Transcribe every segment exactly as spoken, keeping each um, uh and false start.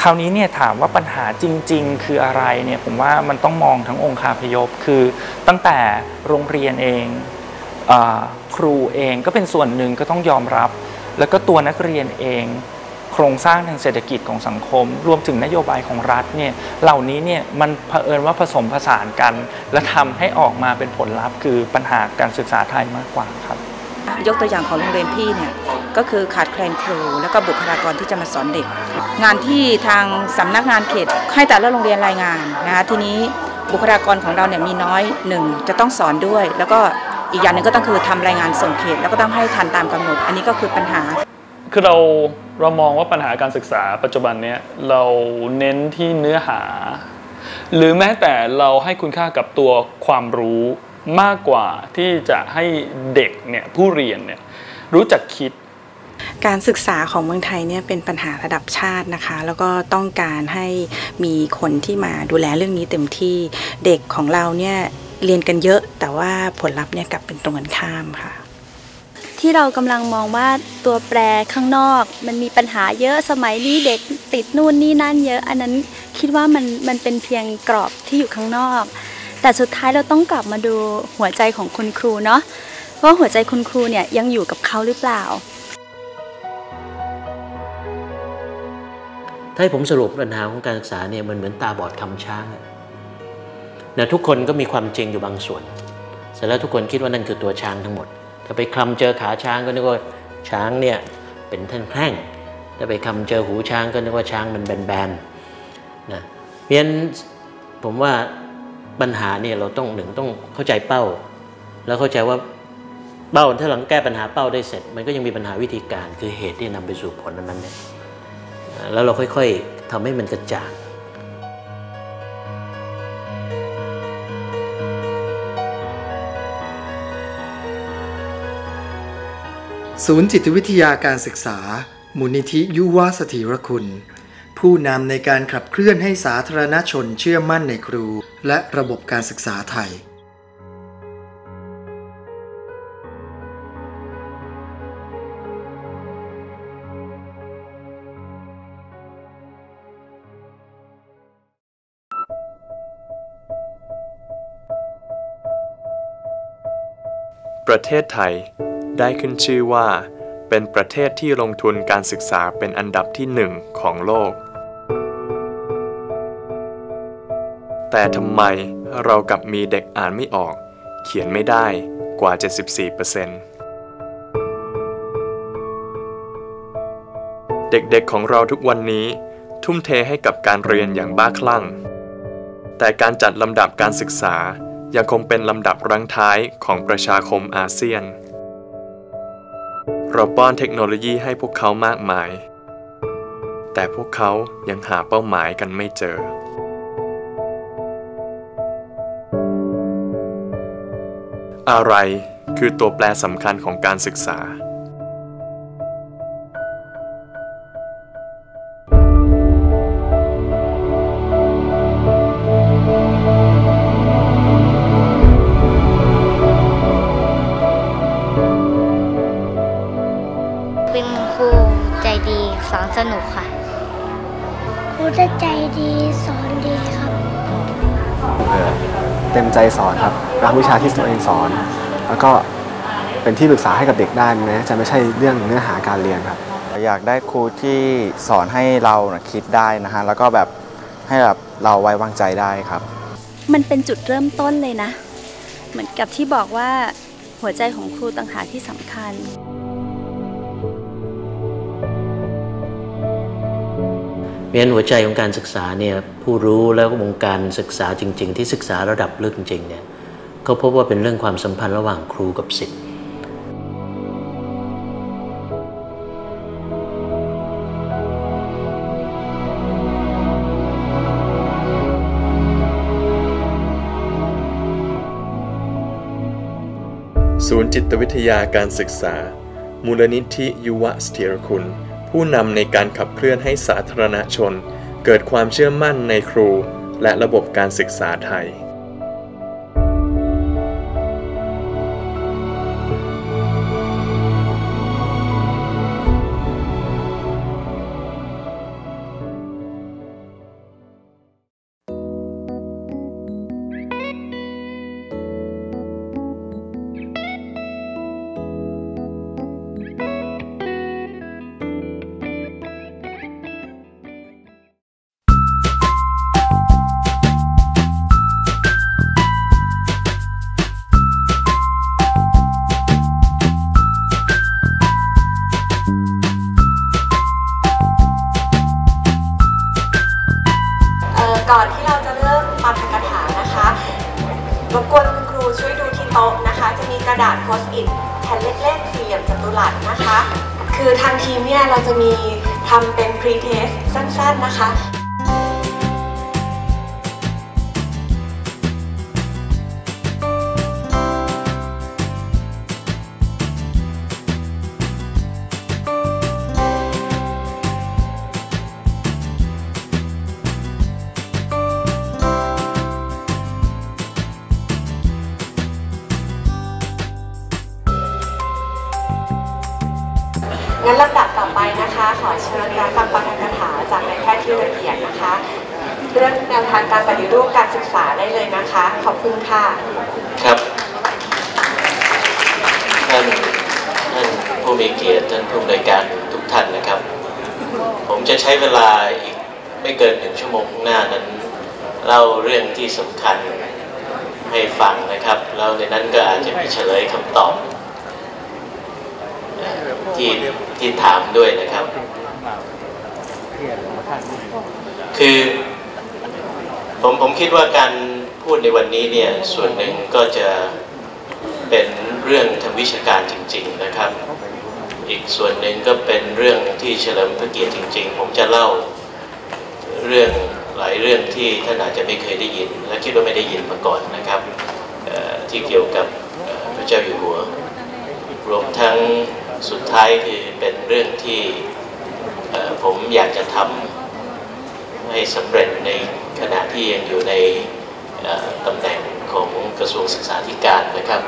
คราวนี้เนี่ยถามว่าปัญหาจริงๆคืออะไรเนี่ยผมว่ามันต้องมองทั้งองค์คาพยพคือตั้งแต่โรงเรียนเองครูเองก็เป็นส่วนหนึ่งก็ต้องยอมรับแล้วก็ตัวนักเรียนเองโครงสร้างทางเศรษฐกิจของสังคมรวมถึงนโยบายของรัฐเนี่ยเหล่านี้เนี่ยมันเผอิญว่าผสมผสานกันและทำให้ออกมาเป็นผลลัพธ์คือปัญหาการศึกษาไทยมากกว่าครับยกตัวอย่างของโรงเรียนพี่เนี่ยก็คือขาดแคลนครูแล้วก็บุคลากรที่จะมาสอนเด็กงานที่ทางสำนักงานเขตให้แต่ละโรงเรียนรายงานนะคะทีนี้บุคลากรของเราเนี่ยมีน้อยหนึ่งจะต้องสอนด้วยแล้วก็อีกอย่างหนึ่งก็ต้องคือทำรายงานส่งเขตแล้วก็ต้องให้ทันตามกำหนดอันนี้ก็คือปัญหาคือเราเรามองว่าปัญหาการศึกษาปัจจุบันเนี้ยเราเน้นที่เนื้อหาหรือแม้แต่เราให้คุณค่ากับตัวความรู้มากกว่าที่จะให้เด็กเนี่ยผู้เรียนเนี่ยรู้จักคิดการศึกษาของเมืองไทยเนี่ยเป็นปัญหาระดับชาตินะคะแล้วก็ต้องการให้มีคนที่มาดูแลเรื่องนี้เต็มที่เด็กของเราเนี่ยเรียนกันเยอะแต่ว่าผลลัพธ์เนี่ยกลับเป็นตรงกันข้ามค่ะที่เรากำลังมองว่าตัวแปรข้างนอกมันมีปัญหาเยอะสมัยนี้เด็กติดนู่นนี่นั่นเยอะอันนั้นคิดว่ามันมันเป็นเพียงกรอบที่อยู่ข้างนอกแต่สุดท้ายเราต้องกลับมาดูหัวใจของคุณครูเนาะว่าหัวใจคุณครูเนี่ยยังอยู่กับเขาหรือเปล่าถ้าให้ผมสรุปปัญหาของการศึกษาเนี่ยมันเหมือนตาบอดคำช้างนะทุกคนก็มีความจริงอยู่บางส่วนเสร็จแล้วทุกคนคิดว่านั่นคือตัวช้างทั้งหมดถ้าไปคลำเจอขาช้างก็นึกว่าช้างเนี่ยเป็นแท่งๆถ้าไปคลำเจอหูช้างก็นึกว่าช้างมันแบนๆนะเพราะฉะนั้นผมว่าปัญหาเนี่ยเราต้องหนึ่งต้องเข้าใจเป้าแล้วเข้าใจว่าเป้าถ้าหลังแก้ปัญหาเป้าได้เสร็จมันก็ยังมีปัญหาวิธีการคือเหตุที่นำไปสู่ผลนั้นเนี่ยแล้วเราค่อยๆทำให้มันกระจ่างศูนย์จิตวิทยาการศึกษามูลนิธิยุวสถิรคุณผู้นำในการขับเคลื่อนให้สาธารณชนเชื่อมั่นในครูและระบบการศึกษาไทยประเทศไทยได้ขึ้นชื่อว่าเป็นประเทศที่ลงทุนการศึกษาเป็นอันดับที่หนึ่งของโลกแต่ทำไมเรากลับมีเด็กอ่านไม่ออกเขียนไม่ได้กว่า เจ็ดสิบสี่เปอร์เซ็นต์ เด็กๆของเราทุกวันนี้ทุ่มเทให้กับการเรียนอย่างบ้าคลั่งแต่การจัดลำดับการศึกษายังคงเป็นลำดับรั้งท้ายของประชาคมอาเซียนเราป้อนเทคโนโลยีให้พวกเขามากมายแต่พวกเขายังหาเป้าหมายกันไม่เจออะไรคือตัวแปรสำคัญของการศึกษาเป็นครูใจดีสอนสนุกค่ะครูจะใจดีสอนดีครับเต็มใจสอนครับรักวิชาที่ตัวเองสอนแล้วก็เป็นที่ปรึกษาให้กับเด็กได้แม้จะไม่ใช่เรื่องเนื้อหาการเรียนครับอยากได้ครูที่สอนให้เราคิดได้นะฮะแล้วก็แบบให้แบบเราไว้วางใจได้ครับมันเป็นจุดเริ่มต้นเลยนะเหมือนกับที่บอกว่าหัวใจของครูต่างหากที่สำคัญเพราะฉะนั้นหัวใจของการศึกษาเนี่ยผู้รู้แล้วก็วงการศึกษาจริงๆที่ศึกษาระดับลึกจริงๆเนี่ยก็พบว่าเป็นเรื่องความสัมพันธ์ระหว่างครูกับศิษย์ศูนย์จิตวิทยาการศึกษามูลนิธิยุวเสถียรคุณผู้นำในการขับเคลื่อนให้สาธารณชนเกิดความเชื่อมั่นในครูและระบบการศึกษาไทยก่อนที่เราจะเริ่มปาฐกถานะคะรบกวนคุณครูช่วยดูที่โต๊ะนะคะจะมีกระดาษโพสต์อิทแผ่นเล็กๆสี่เหลี่ยมจัตุรัสนะคะคือทางทีมเนี่ยเราจะมีทำเป็น pre-test สั้นๆนะคะงั้นลำดับต่อไปนะคะขอเชิญรับฟังปาฐกถาจากนายแพทย์ธีรเกียรตินะคะเรื่องแนวทางการปฏิรูปการศึกษาได้เลยนะคะขอบคุณค่ะครับท่านท่านผู้มีเกียรติท่านผู้อำนวยการทุกท่านนะครับ ผมจะใช้เวลาอีกไม่เกินหนึ่งชั่วโมงข้างหน้านั้นเล่าเรื่องที่สำคัญให้ฟังนะครับแล้วในนั้นก็อาจจะมีเฉลยคำตอบที่ที่ถามด้วยนะครับคือผมผมคิดว่าการพูดในวันนี้เนี่ยส่วนหนึ่งก็จะเป็นเรื่องทางวิชาการจริงๆนะครับอีกส่วนหนึ่งก็เป็นเรื่องที่เฉลิมพระเกียรติจริงๆผมจะเล่าเรื่องหลายเรื่องที่ท่านอาจจะไม่เคยได้ยินและคิดว่าไม่ได้ยินมาก่อนนะครับที่เกี่ยวกับพระเจ้าอยู่หัวรวมทั้งสุดท้ายคือเป็นเรื่องที่ผมอยากจะทำให้สำเร็จในขณะที่ยังอยู่ในตำแหน่งของกระทรวงศึกษาธิการนะครับ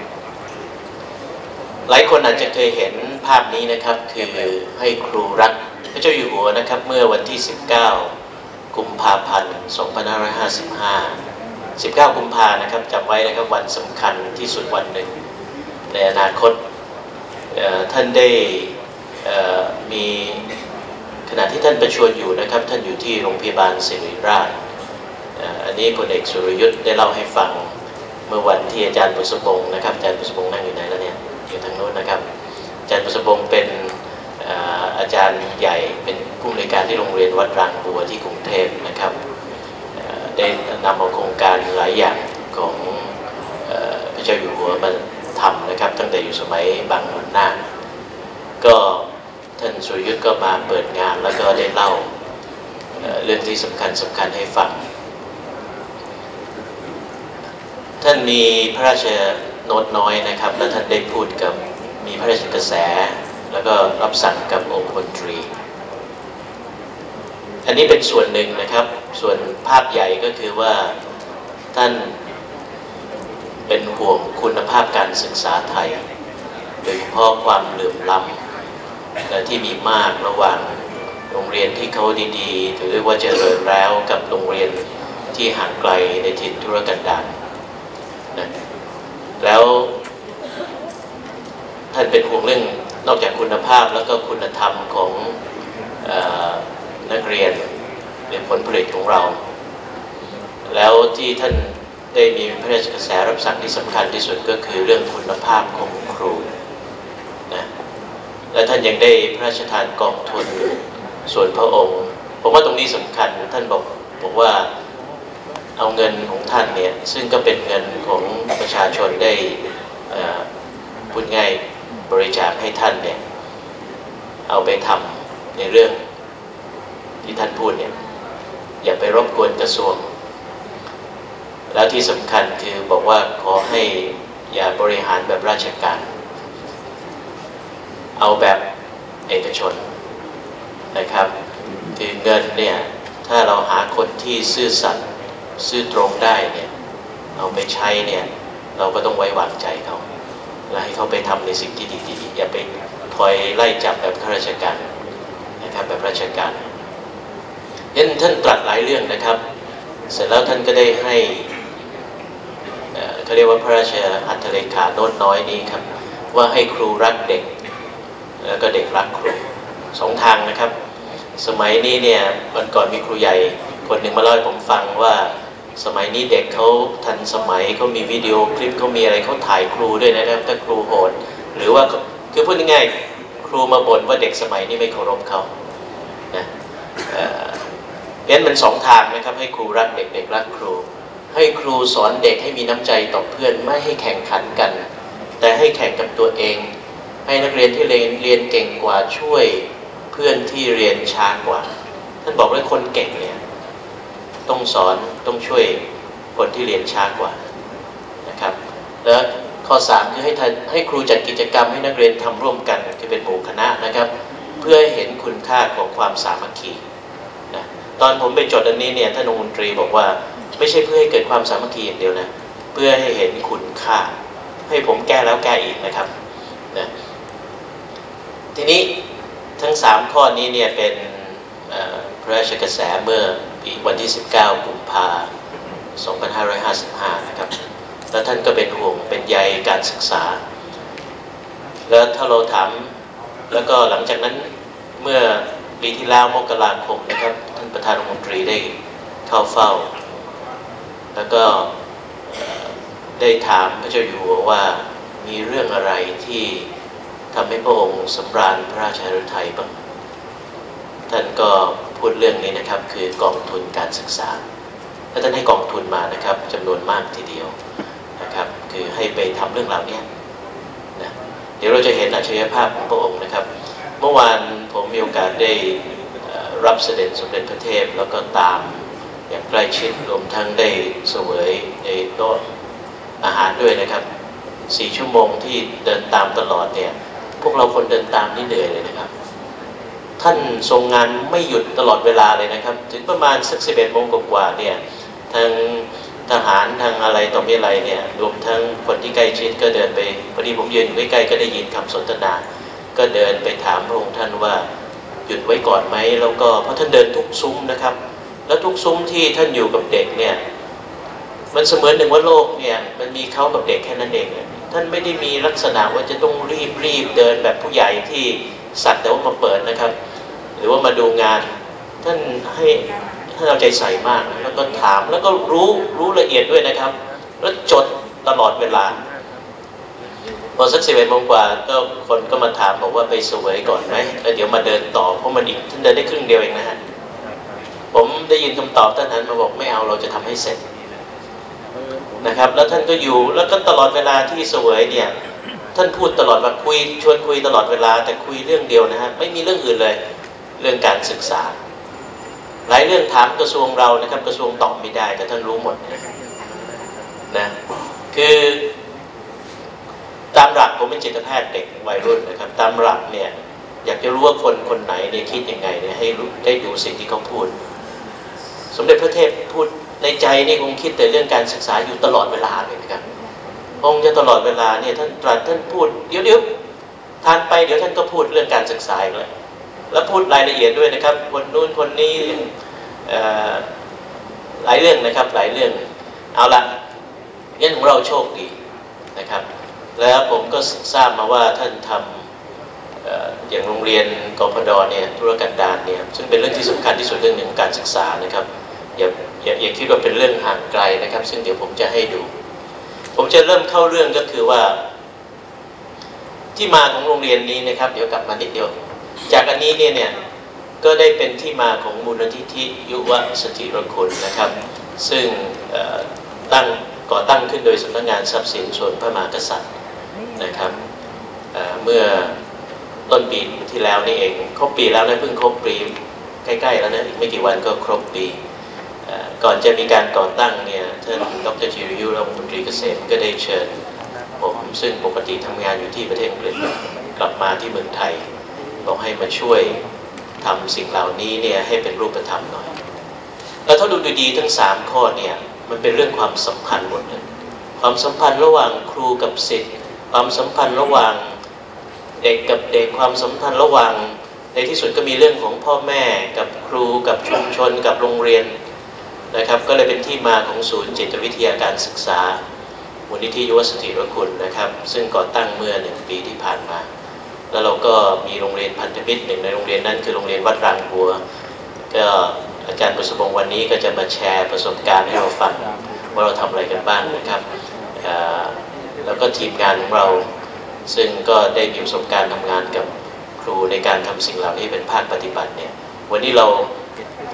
หลายคนอาจจะเคยเห็นภาพนี้นะครับคือให้ครูรักพระเจ้าอยู่หัวนะครับเมื่อวันที่สิบเก้ากุมภาพันธ์สองพันห้าร้อยห้าสิบห้า สิบเก้ากุมภาพันธ์นะครับจำไว้นะครับวันสำคัญที่สุดวันหนึ่งในอนาคตท่านได้มีขณะที่ท่านประชวรอยู่นะครับท่านอยู่ที่โรงพยาบาลศิริราชอันนี้พลเอกสุรยุทธ์ได้เล่าให้ฟังเมื่อวันที่อาจารย์บุษบงนะครับอาจารย์บุษบงนั่งอยู่ไหนแล้วเนี่ยอยู่ทางโน้นนะครับอาจารย์บุษบงเป็นอาจารย์ใหญ่เป็นผู้อำนวยการที่โรงเรียนวัดรางบัวที่กรุงเทพนะครับได้นำเอาโครงการหลายอย่างของพระเจ้าอยู่หัวมาทำนะครับตั้งแต่อยู่สมัยบางขุนนางก็ท่านสุรยุทธ์ก็มาเปิดงานแล้วก็ได้เล่าเรื่องที่สำคัญสำคัญให้ฟังท่านมีพระราชโน้ตน้อยนะครับและท่านได้พูดกับมีพระราชกระแสแล้วก็รับสั่งกับองคมนตรีอันนี้เป็นส่วนหนึ่งนะครับส่วนภาพใหญ่ก็คือว่าท่านเป็นห่วงคุณภาพการศึกษาไทยโดยเฉพาะความเหลื่อมล้ำและที่มีมากระหว่างโรงเรียนที่เขาดีๆถือได้ว่าเจริญแล้วกับโรงเรียนที่ห่างไกลในถิ่นทุรกันดารนะแล้วท่านเป็นห่วงเรื่องนอกจากคุณภาพแล้วก็คุณธรรมของเอ่อนักเรียนเป็นผลผลิตของเราแล้วที่ท่านได้มีพระราชกระแสรับสั่งที่สำคัญที่สุดก็คือเรื่องคุณภาพของครูนะและท่านยังได้พระราชทานกองทุนส่วนพระองค์ผมว่าตรงนี้สำคัญท่านบอกบอกว่าเอาเงินของท่านเนี่ยซึ่งก็เป็นเงินของประชาชนได้พูดง่ายบริจาคให้ท่านเนี่ยเอาไปทำในเรื่องที่ท่านพูดเนี่ยอย่าไปรบกวนกระทรวงแล้วที่สำคัญคือบอกว่าขอให้อย่าบริหารแบบราชการเอาแบบเอกชนนะครับคือเงินเนี่ยถ้าเราหาคนที่ซื่อสัตย์ซื่อตรงได้เนี่ยเอาไปใช้เนี่ยเราก็ต้องไว้วางใจเขาและให้เขาไปทำในสิ่งที่ดีๆอย่าไปคอยไล่จับแบบข้าราชการนะครับแบบราชการยันท่านตรัสหลายเรื่องนะครับเสร็จแล้วท่านก็ได้ให้เขาเรียกว่าพระราชอัฏฐเลขาโน้ตน้อยนี้ครับว่าให้ครูรักเด็กแล้วก็เด็กรักครูสองทางนะครับสมัยนี้เนี่ยวันก่อนมีครูใหญ่คนหนึ่งมาเล่าให้ผมฟังว่าสมัยนี้เด็กเขาทันสมัยเขามีวิดีโอคลิปเขามีอะไรเขาถ่ายครูด้วยนะครับถ้าครูโหดหรือว่าคือพูดง่ายๆครูมาบ่นว่าเด็กสมัยนี้ไม่เคารพเขานะเพราะฉะนั้นมันสองทางนะครับให้ครูรักเด็กเด็กรักครูให้ครูสอนเด็กให้มีน้ำใจต่อเพื่อนไม่ให้แข่งขันกันแต่ให้แข่งกับตัวเองให้นักเรียนที่เรียนเรียนเก่งกว่าช่วยเพื่อนที่เรียนช้ากว่าท่านบอกว่าคนเก่งเนี่ยต้องสอนต้องช่วยคนที่เรียนช้ากว่านะครับแล้วข้อสามคือให้ให้ครูจัดกิจกรรมให้นักเรียนทำร่วมกันคือเป็นหมู่คณะนะครับเพื่อให้เห็นคุณค่าของความสามัคคีนะตอนผมไปจดอันนี้เนี่ยท่านองค์มนตรีบอกว่าไม่ใช่เพื่อให้เกิดความสามัคคีอย่างเดียวนะเพื่อให้เห็นคุณค่าให้ผมแก้แล้วแก้อีกนะครับนะทีนี้ทั้งสามข้อนี้เนี่ยเป็นพระราชกระแสเมื่อปีวันที่สิบเก้ากุมภาพันธ์สองพันห้าร้อยห้าสิบห้านะครับแล้วท่านก็เป็นห่วงเป็นใยการศึกษาแล้วถ้าเราถามแล้วก็หลังจากนั้นเมื่อปีที่แล้วมกราคมนะครับท่านประธานองค์มนตรีได้เข้าเฝ้าแล้วก็ได้ถามพระเจ้าอยู่หัวว่ามีเรื่องอะไรที่ทำให้พระองค์สำราญพระราชฤทัยบ้างท่านก็พูดเรื่องนี้นะครับคือกองทุนการศึกษาและท่านให้กองทุนมานะครับจำนวนมากทีเดียวนะครับคือให้ไปทำเรื่องเหล่านี้นะเดี๋ยวเราจะเห็นอัจฉริยภาพของพระองค์นะครับเมื่อวานผมมีโอกาสได้รับเสด็จสมเด็จพระเทพแล้วก็ตามอย่างใกล้ชิดรวมทั้งได้เสวยในโต๊ะอาหารด้วยนะครับสี่ชั่วโมงที่เดินตามตลอดเนี่ยพวกเราคนเดินตามนี่เหนื่อยเลยนะครับท่านทรงงานไม่หยุดตลอดเวลาเลยนะครับถึงประมาณสักสิบเอ็ดโมงกว่าๆเนี่ยทางทหารทางอะไรต่อมีอะไรเนี่ยรวมทั้งคนที่ใกล้ชิดก็เดินไปพอดีผมยืนอยู่ใกล้ๆก็ได้ยินคำสนทนาก็เดินไปถามพระองค์ท่านว่าหยุดไว้ก่อนไหมแล้วก็เพราะท่านเดินทุกซุ้มนะครับแล้วทุกซุ้มที่ท่านอยู่กับเด็กเนี่ยมันเสมือนหนึ่งว่าโลกเนี่ยมันมีเขากับเด็กแค่นั้นเองท่านไม่ได้มีลักษณะว่าจะต้องรีบรีบเดินแบบผู้ใหญ่ที่สัตว์แต่ว่ามาเปิดนะครับหรือว่ามาดูงานท่านให้ท่านเอาใจใส่มากแล้วก็ถามแล้วก็รู้รู้ละเอียดด้วยนะครับแล้วจดตลอดเวลาพอสักสิบเอ็ดโมงกว่าก็คนก็มาถามบอกว่าไปเสวยก่อนไหมแล้วเดี๋ยวมาเดินต่อเพราะมันอีกท่านเดินได้ครึ่งเดียวเองนะฮะผมได้ยินคำตอบท่านนั้นมาบอกไม่เอาเราจะทำให้เสร็จนะครับแล้วท่านก็อยู่แล้วก็ตลอดเวลาที่เสวยเนี่ยท่านพูดตลอดว่าคุยชวนคุยตลอดเวลาแต่คุยเรื่องเดียวนะฮะไม่มีเรื่องอื่นเลยเรื่องการศึกษาหลายเรื่องถามกระทรวงเรานะครับกระทรวงตอบไม่ได้แต่ท่านรู้หมดนะคือตามหลักผมเป็นจิตแพทย์เด็กวัยรุ่นนะครับตามหลักเนี่ยอยากจะรู้ว่าคนคนไหนเนี่ยคิดยังไงเนี่ยให้รู้ได้ดูสิ่งที่เขาพูดสมเด็จพระเทพพูดในใจนี่คงคิดแต่เรื่องการศึกษาอยู่ตลอดเวลาเลยนะครับองค์จะตลอดเวลาเนี่ยท่านตรัสท่านพูดเดี๋ยวเดี๋ยวทานไปเดี๋ยวท่านก็พูดเรื่องการศึกษาอีกแล้วแล้วพูดรายละเอียดด้วยนะครับคนนู้นคนนี้หลายเรื่องนะครับหลายเรื่องเอาละงั้นของเราโชคดีนะครับแล้วผมก็ทราบมาว่าท่านทำอย่างโรงเรียนกพดเนี่ยธุรกันดารเนี่ยซึ่งเป็นเรื่องที่สำคัญที่สุดเรื่องหนึ่งการศึกษานะครับอย่าอย่าอย่าคิดว่าเป็นเรื่องห่างไกลนะครับซึ่งเดี๋ยวผมจะให้ดูผมจะเริ่มเข้าเรื่องก็คือว่าที่มาของโรงเรียนนี้นะครับเดี๋ยวกลับมานิดเดียวจากอันนี้เนี่ยเนี่ยก็ได้เป็นที่มาของมูลนิธิยุวสถิรคุณนะครับซึ่งตั้งก่อตั้งขึ้นโดยสำนักงานทรัพย์สินส่วนพระมหากษัตริย์นะครับเมื่อต้นปีที่แล้วนี่เองครบปีแล้วนะเพิ่งครบปีใกล้ๆแล้วนะอีกไม่กี่วันก็ครบปีก่อนจะมีการก่อตั้งเนี่ยท่านดร.จิรยุรัฐมนตรีเกษตรก็ได้เชิญผมซึ่งปกติทำงานอยู่ที่ประเทศอังกฤษกลับมาที่เมืองไทยบอกให้มาช่วยทำสิ่งเหล่านี้เนี่ยให้เป็นรูปธรรมหน่อยแล้วถ้าดูดีๆทั้งสามข้อเนี่ยมันเป็นเรื่องความสัมพันธ์หมดเลยความสัมพันธ์ระหว่างครูกับศิษย์ความสัมพันธ์ระหว่างเด็กกับเด็กความสัมพันธ์ระหว่างในที่สุดก็มีเรื่องของพ่อแม่กับครูกับชุมชนกับโรงเรียนนะครับก็เลยเป็นที่มาของศูนย์จิตวิทยาการศึกษามูลนิธิยุวสถิรคุณนะครับซึ่งก่อตั้งเมื่อหนึ่งปีที่ผ่านมาแล้วเราก็มีโรงเรียนพันธมิตรหนึ่งในโรงเรียนนั้นคือโรงเรียนวัดรางบัวก็อาจารย์บุษบงวันนี้ก็จะมาแชร์ประสบการณ์ให้เราฟังว่าเราทำอะไรกันบ้างนะครับแล้วก็ทีมงานของเราซึ่งก็ได้มีประสบการณ์ทำงานกับครูในการทำสิ่งเหล่านี้เป็นภาคปฏิบัติเนี่ยวันนี้เราผ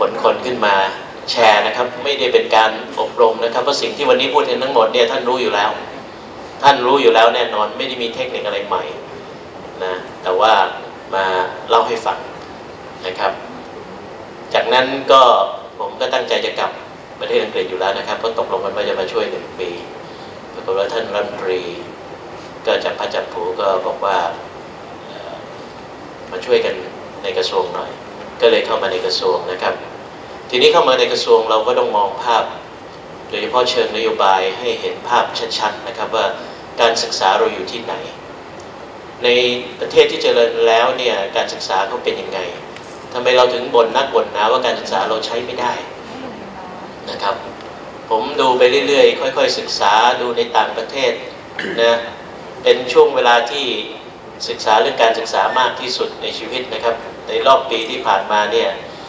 ขนคนขึ้นมาแชร์นะครับไม่ได้เป็นการอบรมนะครับเพราะสิ่งที่วันนี้พูดกันทั้งหมดเนี่ยท่านรู้อยู่แล้วท่านรู้อยู่แล้วแน่นอนไม่ได้มีเทคนิคอะไรใหม่นะแต่ว่ามาเล่าให้ฟังนะครับจากนั้นก็ผมก็ตั้งใจจะกลับประเทศอังกฤษอยู่แล้วนะครับก็ตกลงกันว่าจะมาช่วยหนึ่งปีปรากฏว่าท่านรัฐมนตรีก็จับพัดจับผูก็บอกว่ามาช่วยกันในกระทรวงหน่อยก็เลยเข้ามาในกระทรวงนะครับทีนี้เข้ามาในกระทรวงเราก็ต้องมองภาพโดยเฉพาะเชิงนโยบายให้เห็นภาพชัดๆนะครับว่าการศึกษาเราอยู่ที่ไหนในประเทศที่เจริญแล้วเนี่ยการศึกษาเขาเป็นยังไงทำไมเราถึงบ่นนักบ่นหนาว่าการศึกษาเราใช้ไม่ได้นะครับผมดูไปเรื่อยๆค่อยๆศึกษาดูในต่างประเทศนะเป็นช่วงเวลาที่ศึกษาเรื่องการศึกษามากที่สุดในชีวิตนะครับในรอบปีที่ผ่านมาเนี่ย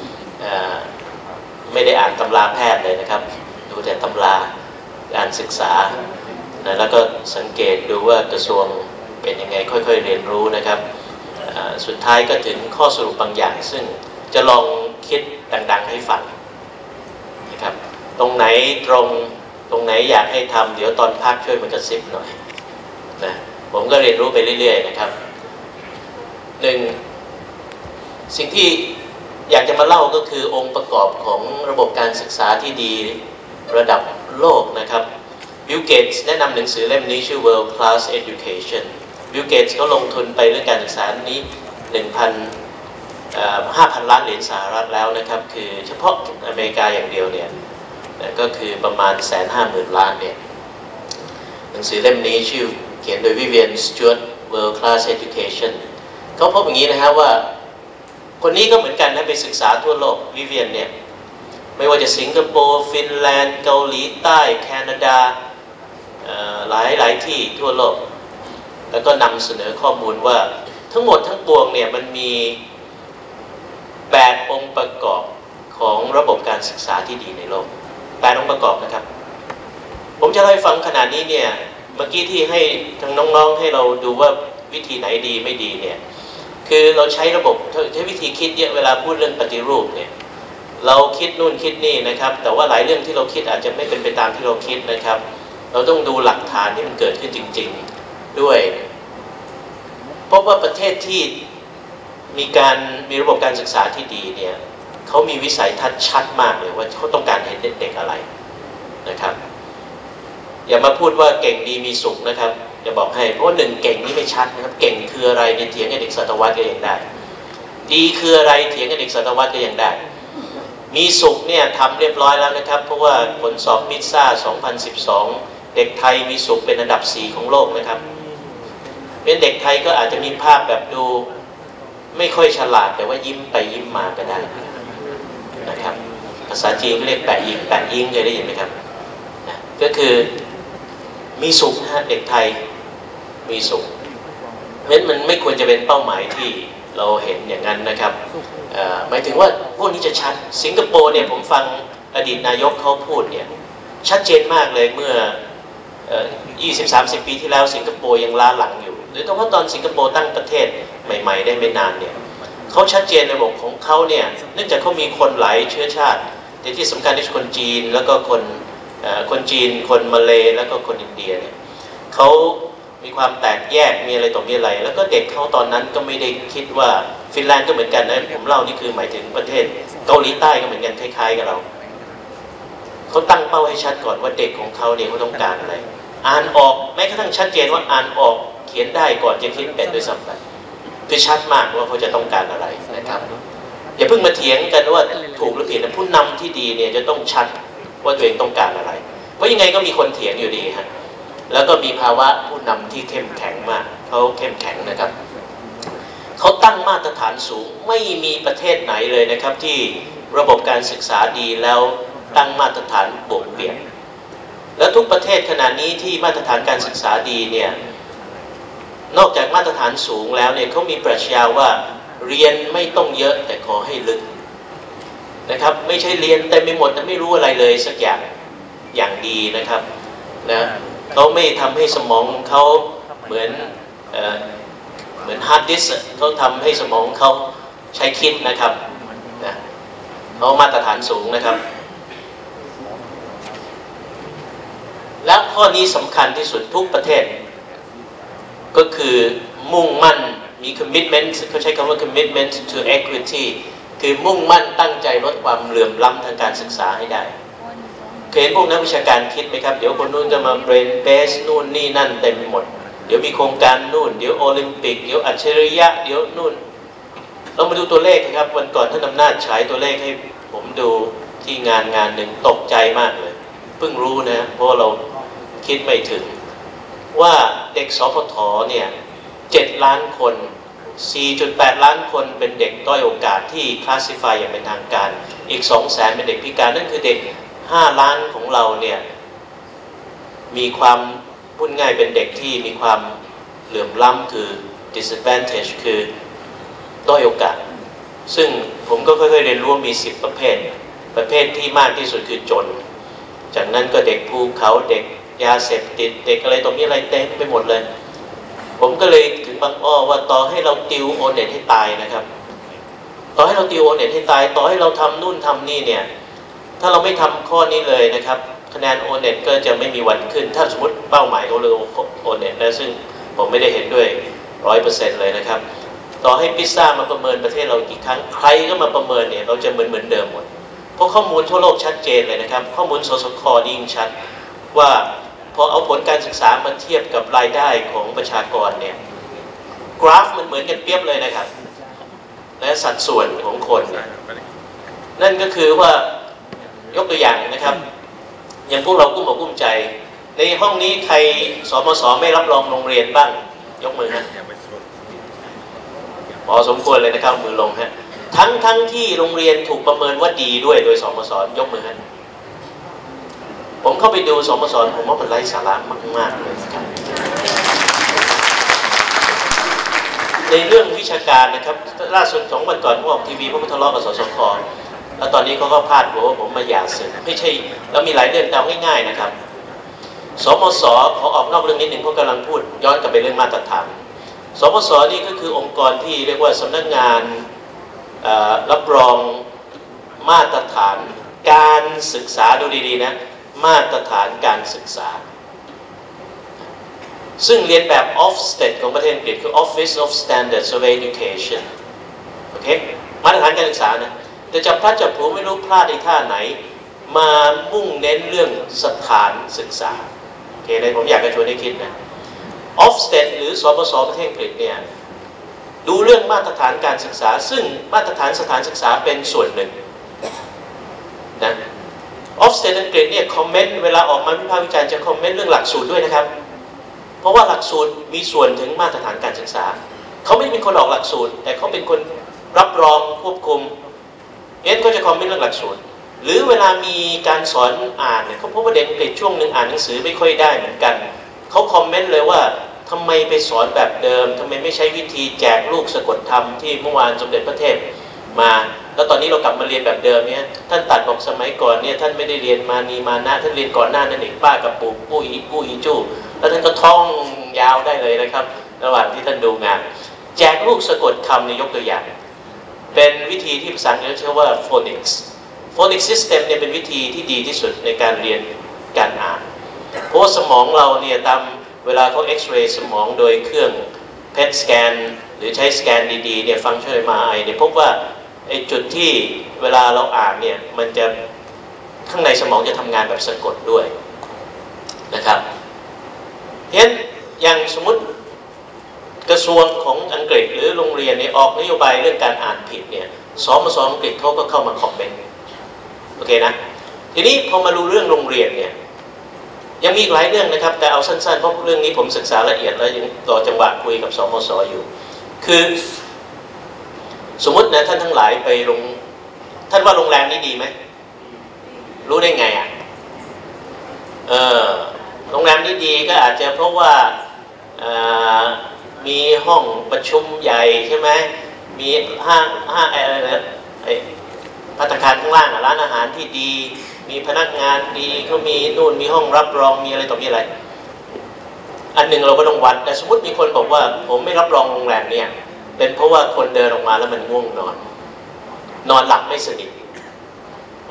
ไม่ได้อ่านตำราแพทย์เลยนะครับดูแต่ตำราการศึกษานะแล้วก็สังเกตดูว่ากระทรวงเป็นยังไงค่อยๆเรียนรู้นะครับสุดท้ายก็ถึงข้อสรุปบางอย่างซึ่งจะลองคิดดังๆให้ฟังนะครับตรงไหนตรงตรงไหนอยากให้ทำเดี๋ยวตอนพักช่วยมันกระซิบหน่อยนะผมก็เรียนรู้ไปเรื่อยๆนะครับหนึ่งสิ่งที่อยากจะมาเล่าก็คือองค์ประกอบของระบบการศึกษาที่ดีระดับโลกนะครับบิล เกตส์แนะนำหนังสือเล่มนี้ชื่อ World Class Education บิล เกตส์เขาลงทุนไปเรื่องการศึกษานี้ หนึ่งพันห้าพัน ล้านเหรียญสหรัฐแล้วนะครับคือเฉพาะอเมริกาอย่างเดียวเนี่ยก็คือประมาณ หนึ่งแสนห้าหมื่น ล้านเนี่ยหนังสือเล่มนี้ชื่อเขียนโดยวิเวียน สจ๊วต World Class Education เขาพบอย่างนี้นะครับว่าคนนี้ก็เหมือนกันนะไปศึกษาทั่วโลกวิเวียนเนี่ยไม่ว่าจะสิงคโปร์ฟินแลนด์เกาหลีใต้แคนาดาหลายหลายที่ทั่วโลกแล้วก็นำเสนอข้อมูลว่าทั้งหมดทั้งปวงเนี่ยมันมีแปดองค์ประกอบของระบบการศึกษาที่ดีในโลกแปดองค์ประกอบนะครับผมจะเล่าให้ฟังขนาดนี้เนี่ยเมื่อกี้ที่ให้ทางน้องๆให้เราดูว่าวิธีไหนดีไม่ดีเนี่ยคือเราใช้ระบบใช้วิธีคิดเยอะเวลาพูดเรื่องปฏิรูปเนี่ยเราคิดนู่นคิดนี่นะครับแต่ว่าหลายเรื่องที่เราคิดอาจจะไม่เป็นไปตามที่เราคิดนะครับเราต้องดูหลักฐานที่มันเกิดขึ้นจริงๆด้วยเพราะว่าประเทศที่มีการมีระบบการศึกษาที่ดีเนี่ยเขามีวิสัยทัศน์ชัดมากเลยว่าเขาต้องการเห็นเด็กๆอะไรนะครับอย่ามาพูดว่าเก่งดีมีสุขนะครับจะบอกให้เพราะว่าหนึ่งเก่งนี่ไม่ชัดนะครับเก่งคืออะไรเนี่ยเถียงกับเด็กศตวรรษก็ยังได้ดีคืออะไรเถียงกับเด็กศตวรรษก็ยังได้มีสุขเนี่ยทำเรียบร้อยแล้วนะครับเพราะว่าผลสอบพิซซ่าสองพันสิบสองเด็กไทยมีสุขเป็นอันดับสี่ของโลกนะครับเป็นเด็กไทยก็อาจจะมีภาพแบบดูไม่ค่อยฉลาดแต่ว่ายิ้มไปยิ้มมาก็ได้นะครับภาษาจีนก็เรียกแปะยิ้มแปะยิ้มเคยได้ยินไหมครับนะก็คือมีสุขนะฮะเด็กไทยมีสุขเพราะฉะนั้นมันไม่ควรจะเป็นเป้าหมายที่เราเห็นอย่างนั้นนะครับหมายถึงว่าพวกนี้จะชัดสิงคโปร์เนี่ยผมฟังอดีตนายกเขาพูดเนี่ยชัดเจนมากเลยเมื่อ ยี่สิบ สามสิบ ปีที่แล้วสิงคโปร์ยังล้าหลังอยู่หรือแต่ว่าตอนสิงคโปร์ตั้งประเทศใหม่ๆได้ไม่นานเนี่ยเขาชัดเจนในระบบของเขาเนี่ยเนื่องจากเขามีคนหลายเชื้อชาติแต่ที่สำคัญที่คนจีนแล้วก็คนคนจีนคนมาเลย์แล้วก็คนอินเดียเนี่ยเขามีความแตกแยกมีอะไรต่อมีอะไรแล้วก็เด็กเขาตอนนั้นก็ไม่ได้คิดว่าฟินแลนด์ก็เหมือนกันนะผมเล่านี่คือหมายถึงประเทศเกาหลีใต้ก็เหมือนกันคล้ายๆกับเราเขาตั้งเป้าให้ชัดก่อนว่าเด็กของเขาเนี่ยเขาต้องการอะไรอ่านออกแม้กระทั่งชัดเจนว่าอ่านออกเขียนได้ก่อนจะคิดเป็นด้วยซ้ำไปคือชัดมากว่าเขาจะต้องการอะไรนะครับอย่าเพิ่งมาเถียงกันว่าถูกหรือผิดนะผู้นำที่ดีเนี่ยจะต้องชัดว่าตัวเองต้องการอะไรเพราะยังไงก็มีคนเถียงอยู่ดีฮะแล้วก็มีภาวะผู้นำที่เข้มแข็งมากเขาเข้มแข็งนะครับเขาตั้งมาตรฐานสูงไม่มีประเทศไหนเลยนะครับที่ระบบการศึกษาดีแล้วตั้งมาตรฐานบวกเปลี่ยนแล้วทุกประเทศขณะนี้ที่มาตรฐานการศึกษาดีเนี่ยนอกจากมาตรฐานสูงแล้วเนี่ยเขามีปรัชญาว่าเรียนไม่ต้องเยอะแต่ขอให้ลึกนะครับไม่ใช่เรียนเต็มไปหมดแต่ไม่รู้อะไรเลยสักอย่างอย่างดีนะครับนะเขาไม่ทำให้สมองเขาเหมือนเอ่อเหมือนฮาร์ดดิสก์เขาทำให้สมองเขาใช้คิดนะครับนะเขามาตรฐานสูงนะครับและข้อนี้สำคัญที่สุดทุกประเทศก็คือมุ่งมั่นมี commitment เขาใช้คำว่า commitment to equity คือมุ่งมั่นตั้งใจลดความเหลื่อมล้ำทางการศึกษาให้ได้เคยเห็นพวกนักวิชาการคิดไหมครับเดี๋ยวคนนู้นจะมา brain base นู่นนี่นั่นเต็มไปหมดเดี๋ยวมีโครงการนู่นเดี๋ยวโอลิมปิกเดี๋ยวอัจฉริยะเดี๋ยวนู่นเรามาดูตัวเลขครับวันก่อนท่านอำนาจฉายตัวเลขให้ผมดูที่งานงานหนึ่งตกใจมากเลยเพิ่งรู้นะเพราะเราคิดไม่ถึงว่าเด็กสพทเนี่ยเจ็ดล้านคน สี่จุดแปด ล้านคนเป็นเด็กด้อยโอกาสที่คลาสสิฟายอย่างเป็นทางการอีก สองแสน เป็นเด็กพิการนั่นคือเด็กห้าล้านของเราเนี่ยมีความพูดง่ายเป็นเด็กที่มีความเหลื่อมล้ำคือ disadvantage คือด้อยโอกาสซึ่งผมก็ค่อยๆเรียนรู้มีสิบประเภทประเภทที่มากที่สุดคือจนจากนั้นก็เด็กภูเขาเด็กยาเสพติดเด็กอะไรตรงนี้อะไรเต็มไปหมดเลยผมก็เลยถึงบางอ้อว่าต่อให้เราติวโอเน็ตให้ตายนะครับต่อให้เราติวโอเน็ตให้ตายต่อให้เราทำนู่นทำนี่เนี่ยถ้าเราไม่ทำข้อนี้เลยนะครับคะแนนโอเน็ตก็จะไม่มีวันขึ้นถ้าสมมติเป้าหมายเขาเลยโอเน็ตนะซึ่งผมไม่ได้เห็นด้วยร้อยเปอร์เซ็นต์เลยนะครับต่อให้พิซซ่ามาประเมินประเทศเรากี่ครั้งใครก็มาประเมินเนี่ยเราจะเหมือนเหมือนเดิมหมดเพราะข้อมูลทั่วโลกชัดเจนเลยนะครับข้อมูลสสคยิ่งชัดว่าพอเอาผลการศึกษามาเทียบกับรายได้ของประชากรเนี่ยกราฟมันเหมือนกันเปรียบเลยนะครับและสัดส่วนของคนนั่นก็คือว่ายกตัวอย่างนะครับอย่างพวกเรากุ้มอกกุ้มใจในห้องนี้ใครสมสไม่รับรองโรงเรียนบ้างยกมือฮะพอสมควรเลยนะครับมือลงฮะทั้งทั้งที่โรงเรียนถูกประเมินว่าดีด้วยโดยสมสยกมือฮะผมเข้าไปดูสมสผมว่ามันไร้สาระมากๆเลยครับในเรื่องวิชาการนะครับล่าสุดสองวันก่อนผมออกทีวีเพราะทะเลาะกับสสคแล้วตอนนี้เขาก็พาดหัวว่าผมมาหย่าศึกไม่ใช่แล้วมีหลายเรื่องตามง่ายๆนะครับสมสขอออกนอกเรื่องนิดหนึ่งเพราะกำลังพูดย้อนกลับไปเรื่องมาตรฐานสมสนี่ก็คือองค์กรที่เรียกว่าสำนักงานรับรองมาตรฐานการศึกษาดูดีๆนะมาตรฐานการศึกษาซึ่งเรียนแบบ Ofsted ของประเทศอังกฤษคือ Office of Standards of Education โอเคมาตรฐานการศึกษานะแต่จับพลัดจับผลูไม่รู้พลาดในท่าไหนมามุ่งเน้นเรื่องสถานศึกษาโอเคเลยผมอยากจะชวนให้คิดนะ Ofsted หรือสปสประเทศอังกฤษเนี่ยดูเรื่องมาตรฐานการศึกษาซึ่งมาตรฐานสถานศึกษาเป็นส่วนหนึ่งนะออฟสเตดอังกฤษเนี่ยคอมเมนต์เวลาออกมาวิพากษ์วิจารณ์จะคอมเมนต์เรื่องหลักสูตรด้วยนะครับเพราะว่าหลักสูตรมีส่วนถึงมาตรฐานการศึกษาเขาไม่เป็นคนออกหลักสูตรแต่เขาเป็นคนรับรองควบคุมเอ็นก็จะคอมเมนต์เรื่องหลักสูตรหรือเวลามีการสอนอ่านเนี่ยเขาพบว่าเด็กอังกฤษช่วงหนึ่งอ่านหนังสือไม่ค่อยได้เหมือนกันเขาคอมเมนต์เลยว่าทำไมไปสอนแบบเดิมทำไมไม่ใช้วิธีแจกลูกสะกดธรรมที่เมื่อวานสมเด็จพระเทพมาแล้วตอนนี้เรากลับมาเรียนแบบเดิมเนี่ยท่านตัดบอกสมัยก่อนเนี่ยท่านไม่ได้เรียนมานีมานะท่านเรียนก่อนหน้านั่นเองป้ากับปู่กู้อีกู้อีจู้แล้วท่านก็ท่องยาวได้เลยนะครับระหว่างที่ท่านดูงานแจกลูกสะกดคำในยกตัวอย่างเป็นวิธีที่ภาษาอังกฤษเรียกว่า phonics phonics system เนี่ยเป็นวิธีที่ดีที่สุดในการเรียนการอ่านเพราะว่าสมองเราเนี่ยตามเวลาเขาเอ็กซเรย์สมองโดยเครื่อง พี อี ที สแกนหรือใช้สแกนดีๆเนี่ยฟังก์ชัน เอ็ม อาร์ ไอ เนี่ยพบว่าไอ้จุดที่เวลาเราอ่านเนี่ยมันจะข้างในสมองจะทำงานแบบสะกดด้วยนะครับเห็นอย่างสมมติกระทรวงของอังกฤษหรือโรงเรียนเนี่ยออกนโยบายเรื่องการอ่านผิดเนี่ยสมสอังกฤษเขาก็เข้ามาคอมเมนต์โอเคนะทีนี้พอมาดูเรื่องโรงเรียนเนี่ยยังมีอีกหลายเรื่องนะครับแต่เอาสั้นๆเพราะเรื่องนี้ผมศึกษาละเอียดแล้วยังรอจังหวะคุยกับสมสอยู่คือสมมตินะท่านทั้งหลายไปลงท่านว่าโรงแรมนี้ดีไหมรู้ได้ไงอ่ะเออโรงแรมนี้ดีก็อาจจะเพราะว่ามีห้องประชุมใหญ่ใช่ไหมมีห้างห้างอะไรนะไอ้ภัตตาคารข้างล่างร้านอาหารที่ดีมีพนักงานดีเขามีนู่นมีห้องรับรองมีอะไรต่อมีอะไรอันหนึ่งเราก็ต้องวัดแต่สมมติมีคนบอกว่าผมไม่รับรองโรงแรมเนี่ยเป็นเพราะว่าคนเดินออกมาแล้วมันง่วงนอนนอนหลับไม่สนิท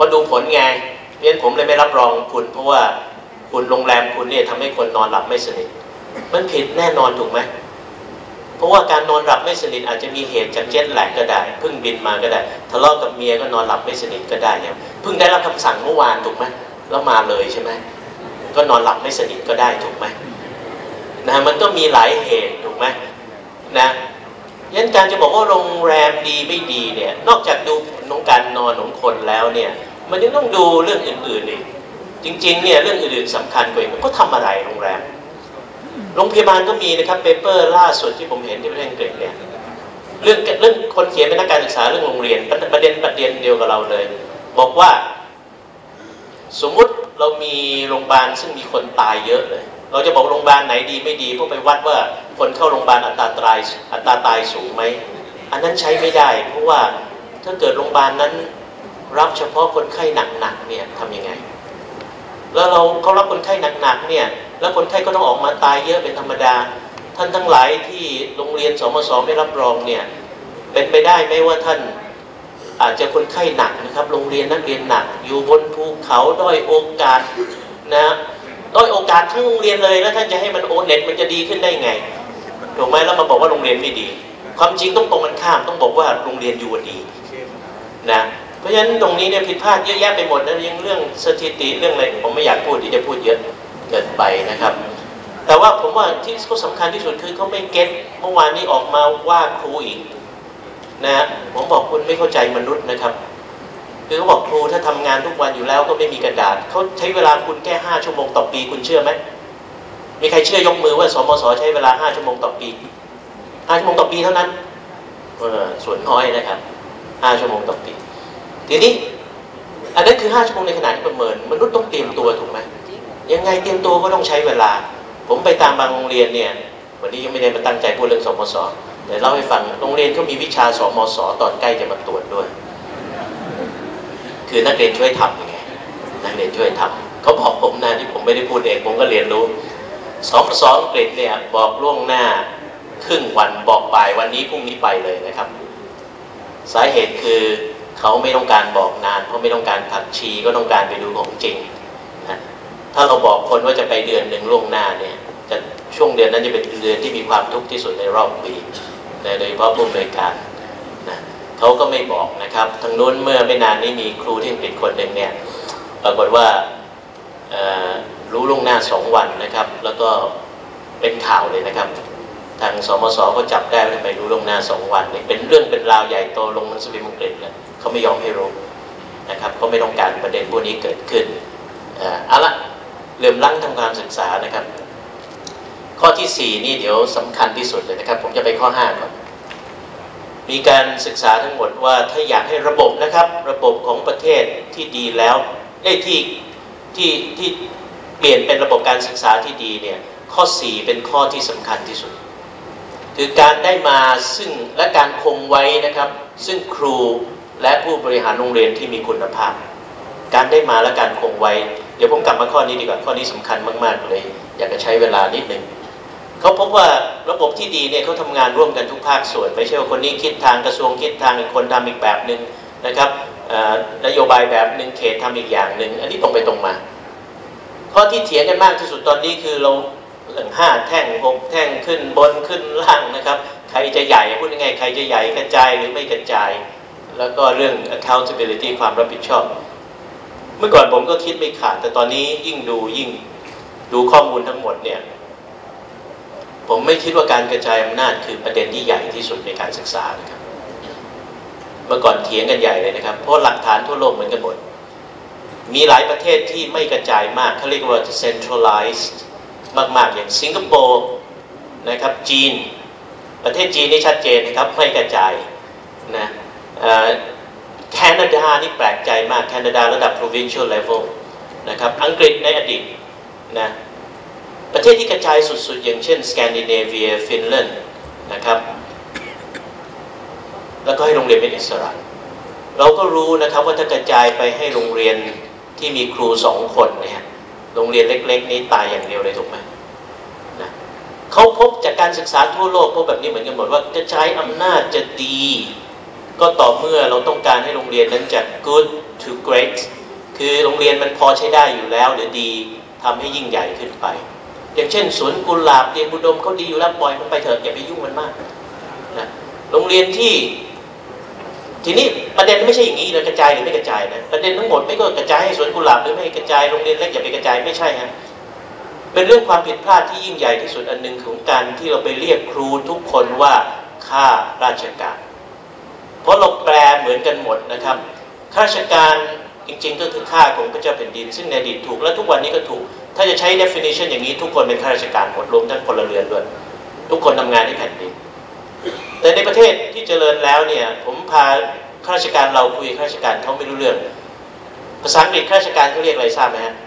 ราะดูผลไงเพราะฉะนั้นผมเลยไม่รับรองคุณเพราะว่าคุณโรงแรมคุณเนี่ยทำให้คนนอนหลับไม่สนิทมันผิดแน่นอนถูกไหมเพราะว่าการนอนหลับไม่สนิทอาจจะมีเหตุจากเจ็ตแลกก็ได้เพิ่งบินมาก็ได้ทะเลาะกับเมียก็นอนหลับไม่สนิทก็ได้เนี่ยเพิ่งได้รับคำสั่งเมื่อวานถูกไหมแล้วมาเลยใช่ไหมก็นอนหลับไม่สนิทก็ได้ถูกไหมนะมันก็มีหลายเหตุถูกไหมนะยันการจะบอกว่าโรงแรมดีไม่ดีเนี่ยนอกจากดูน้องการนอนของคนแล้วเนี่ยมันยังต้องดูเรื่องอื่นๆอีกจริงๆเนี่ยเรื่องอื่นๆสำคัญกว่าอีกก็ทำอะไรโรงแรมโรงพยาบาลก็มีนะครับเปเปอร์ล่าสุดที่ผมเห็นที่ประเทศอังกฤษเนี่ยเรื่องเรื่องคนเขียนเป็นนักการศึกษาเรื่องโรงเรียนประเด็นประเด็นเดียวกับเราเลยบอกว่าสมมุติเรามีโรงพยาบาลซึ่งมีคนตายเยอะเลยเราจะบอกโรงพยาบาลไหนดีไม่ดีเพราะไปวัดว่าคนเข้าโรงพยาบาลอัตราตายอัตราตายสูงไหมอันนั้นใช้ไม่ได้เพราะว่าถ้าเกิดโรงพยาบาลนั้นรับเฉพาะคนไข้หนักๆเนี่ยทำยังไงแล้วเราเขารับคนไข้หนักๆเนี่ยแล้วคนไข้ก็ต้องออกมาตายเยอะเป็นธรรมดาท่านทั้งหลายที่โรงเรียนสมศไม่รับรองเนี่ยเป็นไปได้ไหมว่าท่านอาจจะคนไข้หนักนะครับโรงเรียนนักเรียนหนักอยู่บนภูเขาด้อยโอกาสนะด้อยโอกาสทั้งโรงเรียนเลยแล้วท่านจะให้มันโอเน็ตมันจะดีขึ้นได้ไงถูกไหมแล้วมาบอกว่าโรงเรียนไม่ดีความจริงต้องตรงกันข้ามต้องบอกว่าโรงเรียนอยู่ดีนะเพราะฉะนั้นตรงนี้เนี่ยผิดพลาดเยอะแยะไปหมดนะยังเรื่องสถิติเรื่องอะไรผมไม่อยากพูดที่จะพูดเยอะเกินไปนะครับแต่ว่าผมว่าที่เขาสำคัญที่สุดคือเขาไม่เก็ตเมื่อวานนี้ออกมาว่าครูอีกนะผมบอกคุณไม่เข้าใจมนุษย์นะครับคือเขาบอกครูถ้าทำงานทุกวันอยู่แล้วก็ไม่มีกระดาษเขาใช้เวลาคุณแค่ห้าชั่วโมงต่อปีคุณเชื่อไหมมีใครเชื่อยกมือว่าสมศใช้เวลาห้าชั่วโมงต่อปีห้าชั่วโมงต่อปีเท่านั้นเออส่วนน้อยนะครับห้าชั่วโมงต่อปีทีนี้อันนั้นคือห้าชั่วโมงในขณะที่ประเมินมนุษย์ต้องเตรียมตัวถูกไหมยังไงเตรียมตัวก็ต้องใช้เวลาผมไปตามบางโรงเรียนเนี่ยวันนี้ยังไม่ได้มาตั้งใจพูดเรื่องสมศเดี๋ยวเล่าให้ฟังโรงเรียนเขามีวิชาสมศตอนใกล้จะมาตรวจด้วยคือนักเรียนช่วยทำยังไงนักเรียนช่วยทำเขาบอกผมนะที่ผมไม่ได้พูดเองผมก็เรียนรู้สมศอังกฤษเนี่ยบอกล่วงหน้าครึ่งวันบอกบ่ายวันนี้พรุ่งนี้ไปเลยนะครับสาเหตุคือเขาไม่ต้องการบอกนานเพราะไม่ต้องการผักชีก็ต้องการไปดูของจริงนะถ้าเราบอกคนว่าจะไปเดือนหนึ่งล่วงหน้าเนี่ยจะช่วงเดือนนั้นจะเป็นเดือนที่มีความทุกข์ที่สุดในรอบปีโดยเฉพาะผู้อำนวยการนะเขาก็ไม่บอกนะครับทางนู้นเมื่อไม่นานนี้มีครูที่อังกฤษคนหนึ่งเนี่ยปรากฏว่ารู้ล่วงหน้าสองวันนะครับแล้วก็เป็นข่าวเลยนะครับทางสมศก็จับได้ว่าทำไมรู้ล่วงหน้าสองวันเนี่ยเป็นเรื่องเป็นราวใหญ่โตลงหนังสือพิมพ์อังกฤษเลยเขาไม่ยอมให้รู้นะครับเขาไม่ต้องการประเด็นพวกนี้เกิดขึ้นเอาละเริ่มลั่งทำการศึกษานะครับข้อที่สี่นี่เดี๋ยวสำคัญที่สุดเลยนะครับผมจะไปข้อห้าก่อนมีการศึกษาทั้งหมดว่าถ้าอยากให้ระบบนะครับระบบของประเทศที่ดีแล้วได้ที่ที่ที่เปลี่ยนเป็นระบบการศึกษาที่ดีเนี่ยข้อสี่เป็นข้อที่สำคัญที่สุดคือการได้มาซึ่งและการคงไว้นะครับซึ่งครูและผู้บริหารโรงเรียนที่มีคุณภาพการได้มาและการคงไว้เดี๋ยวผมกลับมาข้อนี้ดีกว่าข้อนี้สำคัญมากๆเลยอยากจะใช้เวลานิดนึงเขาพบว่าระบบที่ดีเนี่ยเขาทำงานร่วมกันทุกภาคส่วนไม่ใช่ว่าคนนี้คิดทางกระทรวงคิดทางอีกคนทำอีกแบบหนึ่งนะครับนโยบายแบบหนึ่งเขตทำอีกอย่างหนึ่งอันนี้ตรงไปตรงมาข้อที่เถียงกันมากที่สุดตอนนี้คือเราเรื่องห้าแท่งหกแท่งขึ้นบนขึ้นล่างนะครับใครจะใหญ่พูดยังไงใครจะใหญ่กระจายหรือไม่กระจายแล้วก็เรื่อง accountability ความรับผิดชอบเมื่อก่อนผมก็คิดไม่ขาดแต่ตอนนี้ยิ่งดูยิ่งดูข้อมูลทั้งหมดเนี่ยผมไม่คิดว่าการกระจายอำนาจคือประเด็นที่ใหญ่ที่สุดในการศึกษานะครับเมื่อก่อนเถียงกันใหญ่เลยนะครับเพราะหลักฐานทั่วโลกเหมือนกันหมดมีหลายประเทศที่ไม่กระจายมากเขาเรียกว่า centralized มากๆอย่างสิงคโปร์นะครับจีนประเทศจีนนี่ชัดเจนนะครับไม่กระจายนะแคนาดานี่แปลกใจมากแคนาดาระดับ provincial level นะครับอังกฤษในอดีตนะประเทศที่กระจายสุดๆอย่างเช่นสแกนดิเนเวียฟินแลนด์นะครับแล้วก็ให้โรงเรียนเป็นอิสระเราก็รู้นะครับว่าถ้ากระจายไปให้โรงเรียนที่มีครูสองคนเนี่ยโรงเรียนเล็กๆนี้ตายอย่างเดียวเลยถูกไหมนะเขาพบจากการศึกษาทั่วโลกพบแบบนี้เหมือนกันหมดว่ากระจายอำนาจจะดีก็ต่อเมื่อเราต้องการให้โรงเรียนนั้นจาก good to great คือโรงเรียนมันพอใช้ได้อยู่แล้วหรือดีทำให้ยิ่งใหญ่ขึ้นไปอย่างเช่นสวนกุหลาบเรียนบุดมเขาดีอยู่แล้วปล่อยมันไปเถอะอย่าไปยุ่งมันมากนะโรงเรียนที่ทีนี้ประเด็นไม่ใช่อย่างนี้เลยกระจายหรือไม่กระจายนะประเด็นทั้งหมดไม่ก็กระจายให้สวนกุหลาบหรือไม่กระจายโรงเรียนเล็กอย่าไปกระจายไม่ใช่ฮะเป็นเรื่องความผิดพลาดที่ยิ่งใหญ่ที่สุดอันหนึ่งของการที่เราไปเรียกครูทุกคนว่าข้าราชการเพราะเราแปลเหมือนกันหมดนะครับข้าราชการจริงๆก็คือข้าของพระเจ้าแผ่นดินซึ่งในอดีตถูกและทุกวันนี้ก็ถูกถ้าจะใช้ definition อย่างนี้ทุกคนเป็นข้าราชการหมดรวมทั้งพลเรือนด้วยทุกคนทำงานให้แผ่นดินแต่ในประเทศที่เจริญแล้วเนี่ยผมพาข้าราชการเราคุยข้าราชการเขาไม่รู้เรื่องภาษาอังกฤษข้าราชการเขาเรียกอะไรทราบไหมฮะ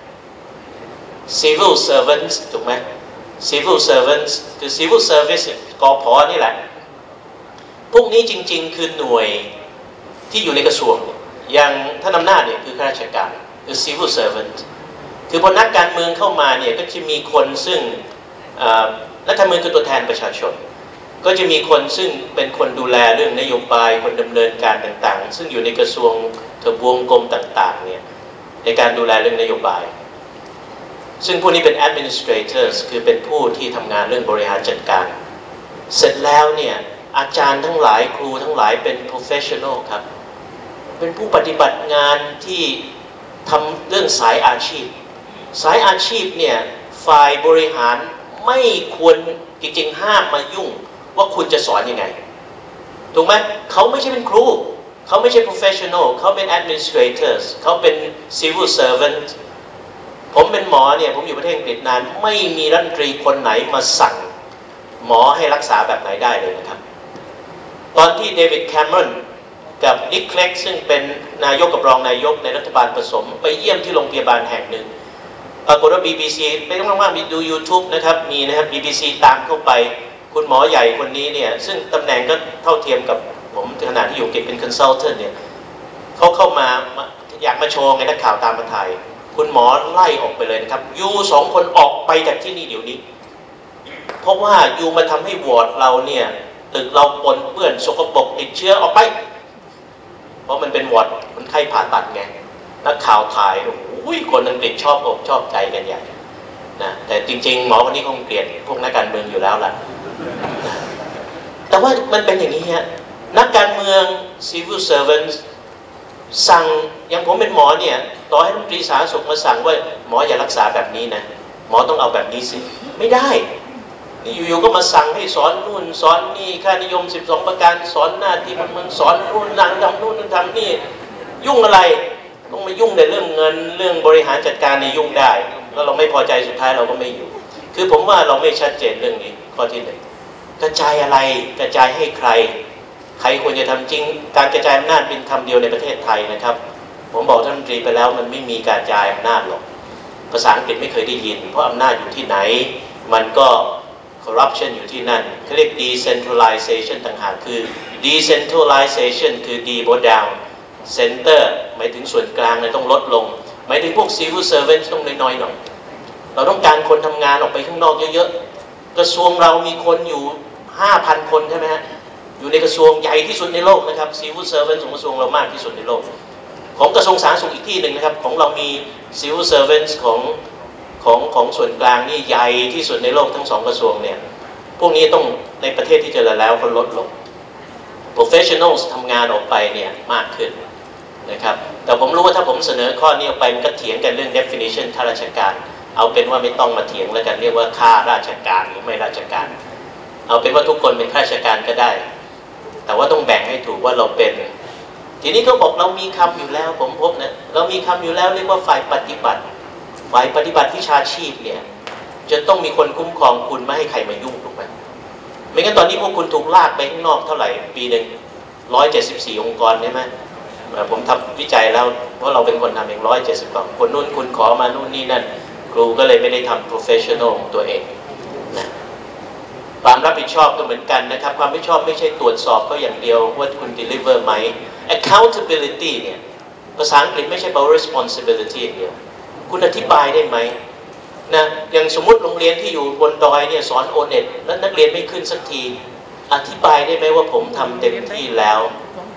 civil servants ถูกไหม civil servants คือ civil service กพ.นี่แหละพวกนี้จริงๆคือหน่วยที่อยู่ในกระทรวงอย่างท่านอำนาจเนี่ยคือข้าราชการคือ civil servant คือพอนักการเมืองเข้ามาเนี่ยก็จะมีคนซึ่งนักการเมืองคือตัวแทนประชาชนก็จะมีคนซึ่งเป็นคนดูแลเรื่องนโยบายคนดำเนินการต่างๆซึ่งอยู่ในกระทรวงทบวงกรมต่างๆเนี่ยในการดูแลเรื่องนโยบายซึ่งพวกนี้เป็น administrators คือเป็นผู้ที่ทำงานเรื่องบริหารจัดการเสร็จแล้วเนี่ยอาจารย์ทั้งหลายครูทั้งหลายเป็น professional ครับเป็นผู้ปฏิบัติงานที่ทำเรื่องสายอาชีพสายอาชีพเนี่ยฝ่ายบริหารไม่ควรจริงๆห้ามมายุ่งว่าคุณจะสอนยังไงถูกไหมเขาไม่ใช่เป็นครูเขาไม่ใช่ professional เขาเป็น administrators เขาเป็น civil servant ผมเป็นหมอเนี่ยผมอยู่ประเทศอังกฤษนานไม่มีรัฐมนตรีคนไหนมาสั่งหมอให้รักษาแบบไหนได้เลยนะครับตอนที่เดวิดแคมเมรอนกับนิกเคล็กซึ่งเป็นนายกกับรองนายกในรัฐบาลผสมไปเยี่ยมที่โรงพยาบาลแห่งหนึ่งปรากฏว่า บี บี ซี ไม่ต้องว่างๆมีดู YouTube นะครับมีนะครับ บี บี ซี ตามเข้าไปคุณหมอใหญ่คนนี้เนี่ยซึ่งตำแหน่งก็เท่าเทียมกับผมขณะที่อยู่เก็บเป็น consultant เนี่ยเขาเข้ามาอยากมาโชว์ไงนักข่าวตามมาถ่ายคุณหมอไล่ออกไปเลยนะครับยูสองคนออกไปจากที่นี่เดี๋ยวนี้เพราะว่ายูมาทำให้วอร์ดเราเนี่ยตึกเราปนเปื้อนสกปรกติดเชื้อออกไปเพราะมันเป็นวอร์ดคนไข้ผ่าตัดไงนักข่าวถ่ายโอ้ยคนอังกฤษชอบอกชอบใจกันใหญ่นะแต่จริงๆหมอคนนี้คงเกลียดพวกนักการเมืองอยู่แล้วล่ะแต่ว่ามันเป็นอย่างนี้ฮะนักการเมือง civil servants สั่งอย่างผมเป็นหมอเนี่ยต่อให้รัฐมนตรีสาธารณสุขมาสั่งว่าหมออย่ารักษาแบบนี้นะหมอต้องเอาแบบนี้สิไม่ได้อยู่ๆก็มาสั่งให้สอนนู่นสอนนี่ค่านิยมสิบสองประการสอนหน้าที่มันมันสอนนู่นนั่งทำนู่นทำนี่ยุ่งอะไรต้องมายุ่งในเรื่องเงินเรื่องบริหารจัดการในยุ่งได้แล้วเราไม่พอใจสุดท้ายเราก็ไม่อยู่คือผมว่าเราไม่ชัดเจนเรื่องนี้ข้อที่หนึ่งกระจายอะไรกระจายให้ใครใครควรจะทำจริงการกระจายอำนาจเป็นคำเดียวในประเทศไทยนะครับผมบอกท่านรัฐมนตรีไปแล้วมันไม่มีการกระจายอำนาจหรอกภาษาอังกฤษไม่เคยได้ยินเพราะอำนาจอยู่ที่ไหนมันก็ corruption อยู่ที่นั่นเขาเรียก decentralization ต่างหากคือ decentralization คือ d brought down center หมายถึงส่วนกลางเนี่ยต้องลดลงหมายถึงพวก civil servants ต้องน้อยๆหน่อยเราต้องการคนทำงานออกไปข้างนอกเยอะๆกระทรวงเรามีคนอยู่ ห้าพัน คนใช่ไหมฮะอยู่ในกระทรวงใหญ่ที่สุดในโลกนะครับ civil servants ของกระทรวงเรามากที่สุดในโลกของกระทรวงสาธารณสุขอีกที่หนึ่งนะครับของเรามี civil servants ของของของส่วนกลางนี่ใหญ่ที่สุดในโลกทั้งสองกระทรวงเนี่ยพวกนี้ต้องในประเทศที่เจริญแล้วเขาลดลง professionals ทำงานออกไปเนี่ยมากขึ้นนะครับแต่ผมรู้ว่าถ้าผมเสนอข้อนี้ออกไปมันก็เถียงกันเรื่อง definition ข้าราชการเอาเป็นว่าไม่ต้องมาเถียงแล้วกันเรียกว่าข้าราชการหรือไม่ราชการเอาเป็นว่าทุกคนเป็นข้าราชการก็ได้แต่ว่าต้องแบ่งให้ถูกว่าเราเป็นทีนี้ก็บอกเรามีคำอยู่แล้วผมพบนะเรามีคำอยู่แล้วเรียกว่าฝ่ายปฏิบัติฝ่ายปฏิบัติวิชาชีพเนี่ยจะต้องมีคนคุ้มครองคุณไม่ให้ใครมายุ่งถูกไหมไม่งั้นตอนนี้พวกคุณถูกลากไปข้างนอกเท่าไหร่ปีหนึ่งร้อยเจ็ดสิบสี่องค์กรใช่ไหมผมทำวิจัยแล้วเพราะเราเป็นคนทำเองร้อยเจ็ดสิบกว่าคนนู้นคุณขอมานู่นนี่นั่นครูก็เลยไม่ได้ทำ professional ของตัวเองนะความรับผิดชอบก็เหมือนกันนะครับความรับผิดชอบไม่ใช่ตรวจสอบเขาอย่างเดียวว่าคุณ deliver ไหม accountability เนี่ยภาษาอังกฤษไม่ใช่แปลว่า responsibility อย่างเดียวคุณอธิบายได้ไหมนะอย่างสมมติโรงเรียนที่อยู่บนดอยเนี่ยสอน โอ เน็ต แล้วนักเรียนไม่ขึ้นสักทีอธิบายได้ไหมว่าผมทำเต็มที่แล้ว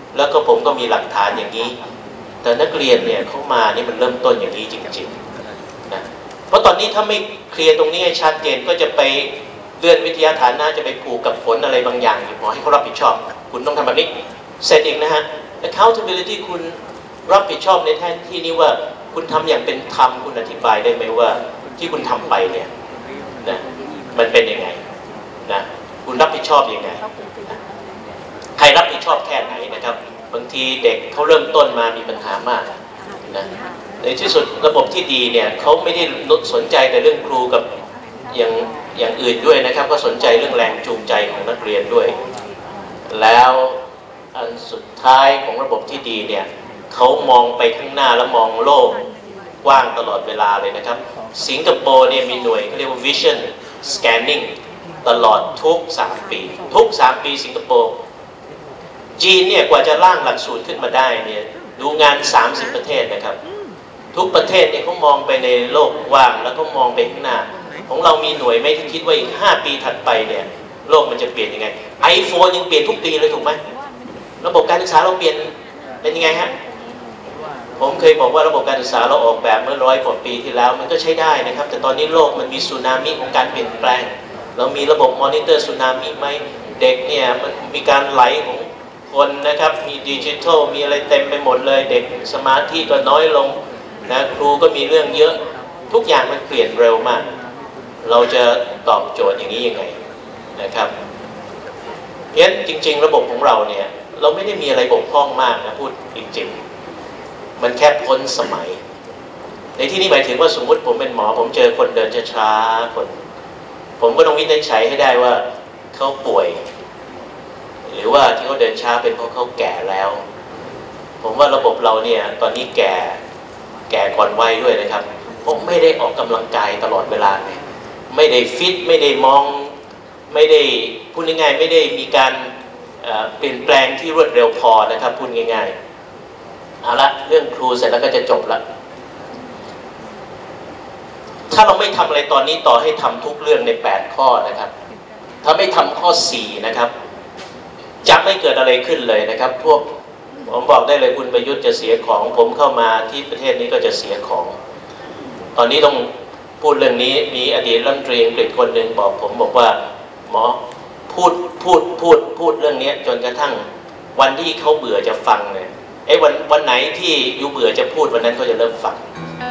แล้วก็ผมก็มีหลักฐานอย่างนี้แต่นักเรียนเนี่ยเขามานี่มันเริ่มต้นอย่างนี้จริงๆนะเพราะตอนนี้ถ้าไม่เคลียร์ตรงนี้ให้ชัดเจนก็จะไปเลื่อนวิทยาฐานน่าจะไปผูกกับผลอะไรบางอย่างอยู่ขอให้เขารับผิดชอบคุณต้องทำแบบนี้เสร็จอีกนะฮะ accountability คุณรับผิดชอบในแท่ที่นี้ว่าคุณทำอย่างเป็นธรรมคุณอธิบายได้ไหมว่าที่คุณทำไปเนี่ยนะมันเป็นยังไงนะคุณรับผิดชอบยังไงนะใครรับผิดชอบแค่ไหนนะครับบางทีเด็กเขาเริ่มต้นมามีปัญหามากนะในที่สุดระบบที่ดีเนี่ยเขาไม่ได้สนใจแต่เรื่องครูกับอย่างอย่างอื่นด้วยนะครับก็สนใจเรื่องแรงจูงใจของนักเรียนด้วยแล้วอันสุดท้ายของระบบที่ดีเนี่ยเขามองไปข้างหน้าแล้วมองโลกกว้างตลอดเวลาเลยนะครับสิงคโปร์เนี่ยมีหน่วยเขาเรียกว่า vision scanning ตลอดทุกสามปีทุกสามปีสิงคโปร์จีนเนี่ยกว่าจะร่างหลักสูตรขึ้นมาได้เนี่ยดูงานสามสิบประเทศนะครับทุกประเทศเนี่ยเขามองไปในโลกกว้างแล้วก็มองไปข้างหน้าของเรามีหน่วยไหมที่คิดว่าอีกห้าปีถัดไปเนี่ยโลกมันจะเปลี่ยนยังไง iPhone ยังเปลี่ยนทุกปีเลยถูกไหมระบบการศึกษาเราเปลี่ยนเป็นยังไงฮะผมเคยบอกว่าระบบการศึกษาเราออกแบบเมื่อร้อยกว่าปีที่แล้วมันก็ใช้ได้นะครับแต่ตอนนี้โลกมันมีสึนามิของการเปลี่ยนแปลงเรามีระบบมอนิเตอร์สึนามิไหมเด็กเนี่ยมันมีการไหลของคนนะครับมีดิจิทัลมีอะไรเต็มไปหมดเลยเด็กสมาธิก็น้อยลงนะครูก็มีเรื่องเยอะทุกอย่างมันเปลี่ยนเร็วมากเราจะตอบโจทย์อย่างนี้ยังไงนะครับเพราะฉะนั้นจริงๆระบบของเราเนี่ยเราไม่ได้มีอะไรบกพร่องมากนะพูดจริงๆมันแค่พ้นสมัยในที่นี้หมายถึงว่าสมมติผมเป็นหมอผมเจอคนเดินช้าๆคนผมก็ต้องวินิจฉัยให้ได้ว่าเขาป่วยหรือว่าที่เขาเดินช้าเป็นเพราะเขาแก่แล้วผมว่าระบบเราเนี่ยตอนนี้แก่แก่ก่อนวัยด้วยนะครับผมไม่ได้ออกกำลังกายตลอดเวลาไงไม่ได้ฟิตไม่ได้มองไม่ได้พูดง่ายๆไม่ได้มีการเปลี่ยนแปลงที่รวดเร็วพอนะครับพูดง่ายๆเอาละเรื่องครูเสร็จแล้วก็จะจบละถ้าเราไม่ทำอะไรตอนนี้ต่อให้ทำทุกเรื่องในแปดข้อนะครับถ้าไม่ทำข้อสี่นะครับจะไม่เกิดอะไรขึ้นเลยนะครับพวกผมบอกได้เลยคุณประยุทธ์จะเสียของผมเข้ามาที่ประเทศนี้ก็จะเสียของตอนนี้ต้องพูดเรื่องนี้มีอดีตรัฐมนตรีอังกฤษคนหนึ่งบอกผมบอกว่าหมอพูดพูดพูดพูดเรื่องนี้จนกระทั่งวันที่เขาเบื่อจะฟังเนี่ยไอ้วันวันไหนที่อยู่เบื่อจะพูดวันนั้นเขาจะเริ่มฟัง